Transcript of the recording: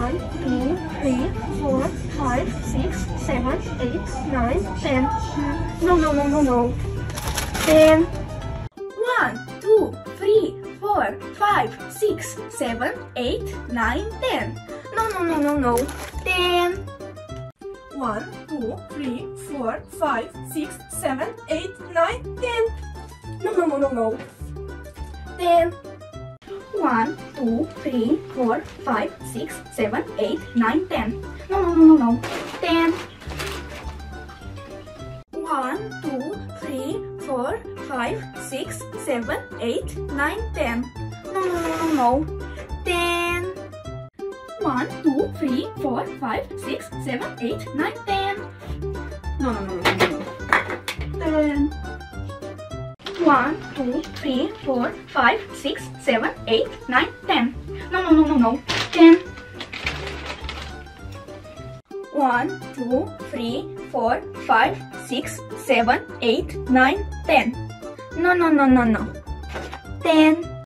1, 2, 3, 4, 5, 6, 7, 8, 9, 10. No. 10. 1, 2, 3, 4, 5, 6, 7, 8, 9, 10. No. 10. 1, 2, 3, 4, 5, 6, 7, 8, 9, 10. No. 10. 1, 2, 3, 4, 5, 6, 7, 8, 9, 10. No. 10. 1, 2, 3, 4, 5, 6, 7, 8, 9, 10. No. 10. 1, 2, 3, 4, 5, 6, 7, 8, 9, 10. No. 10. 1, 2, 3, 4, 5, 6, 7, 8, 9, 10. No. 10. 1, 2, 3, 4, 5, 6, 7, 8, 9, 10. No. 10.